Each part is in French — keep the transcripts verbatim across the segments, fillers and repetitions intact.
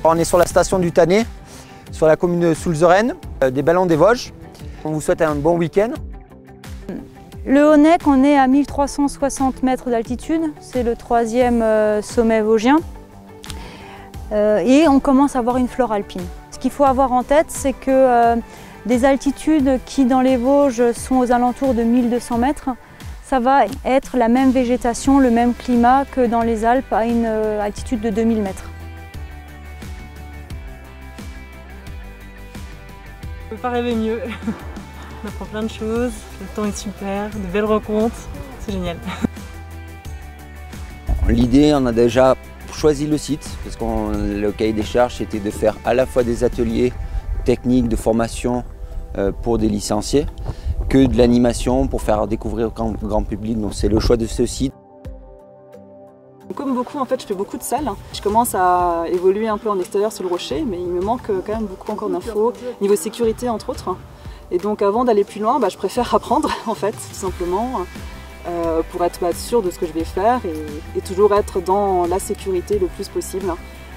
On est sur la station du Tannet, sur la commune de Soulzeren, des Ballons des Vosges. On vous souhaite un bon week-end. Le Haut-Nec, on est à mille trois cent soixante mètres d'altitude, c'est le troisième euh, sommet vosgien. Euh, et on commence à avoir une flore alpine. Ce qu'il faut avoir en tête, c'est que euh, des altitudes qui dans les Vosges sont aux alentours de mille deux cents mètres, ça va être la même végétation, le même climat que dans les Alpes à une euh, altitude de deux mille mètres. On ne peut pas rêver mieux. On apprend plein de choses, le temps est super, de belles rencontres, c'est génial. L'idée, on a déjà choisi le site, parce que le cahier des charges c'était de faire à la fois des ateliers techniques de formation pour des licenciés, que de l'animation pour faire découvrir au grand, grand public. Donc c'est le choix de ce site. Comme beaucoup, en fait, je fais beaucoup de salles. Je commence à évoluer un peu en extérieur sur le rocher, mais il me manque quand même beaucoup encore d'infos, niveau sécurité entre autres. Et donc avant d'aller plus loin, bah, je préfère apprendre en fait, tout simplement, euh, pour être bah, sûr de ce que je vais faire et, et toujours être dans la sécurité le plus possible.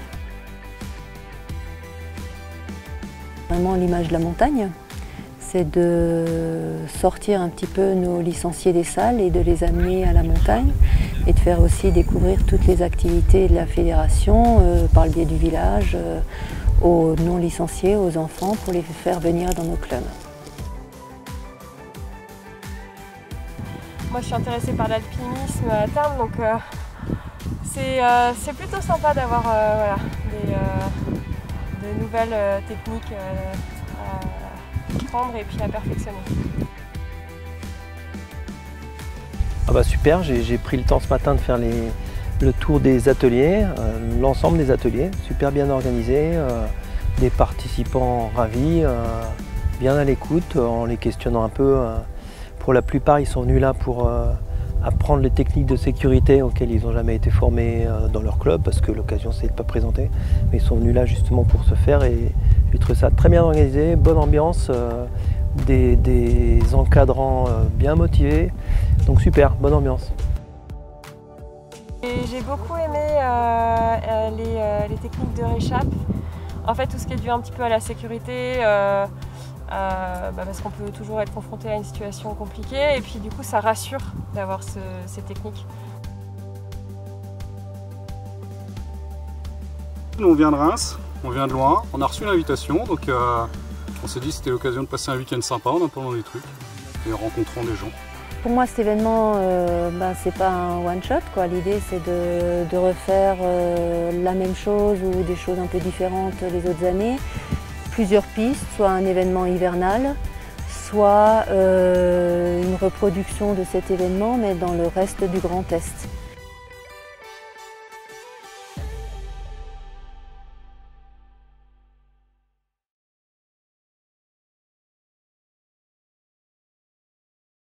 Vraiment l'image de la montagne, c'est de sortir un petit peu nos licenciés des salles et de les amener à la montagne et de faire aussi découvrir toutes les activités de la fédération euh, par le biais du village euh, aux non-licenciés, aux enfants, pour les faire venir dans nos clubs. Moi je suis intéressée par l'alpinisme à terme, donc euh, c'est euh, plutôt sympa d'avoir euh, voilà, des, euh, de nouvelles euh, techniques euh, à apprendre et puis à perfectionner. Ah bah super, j'ai pris le temps ce matin de faire les, le tour des ateliers, euh, l'ensemble des ateliers, super bien organisé, euh, des participants ravis, euh, bien à l'écoute, en les questionnant un peu. Euh, pour la plupart, ils sont venus là pour euh, apprendre les techniques de sécurité auxquelles ils n'ont jamais été formés euh, dans leur club, parce que l'occasion s'est pas présentée. Mais ils sont venus là justement pour se faire et j'ai trouvé ça très bien organisé, bonne ambiance, euh, des, des encadrants euh, bien motivés, donc super, bonne ambiance. J'ai beaucoup aimé euh, les, euh, les techniques de réchappe, en fait tout ce qui est dû un petit peu à la sécurité, euh, euh, bah parce qu'on peut toujours être confronté à une situation compliquée et puis du coup ça rassure d'avoir ce, ces techniques. On vient de Reims, on vient de loin, on a reçu l'invitation, donc euh, on s'est dit que c'était l'occasion de passer un week-end sympa en apprenant des trucs et en rencontrant des gens. Pour moi, cet événement, euh, bah, c'est pas un one-shot. L'idée, c'est de, de refaire euh, la même chose ou des choses un peu différentes les autres années. Plusieurs pistes, soit un événement hivernal, soit euh, une reproduction de cet événement, mais dans le reste du Grand Est.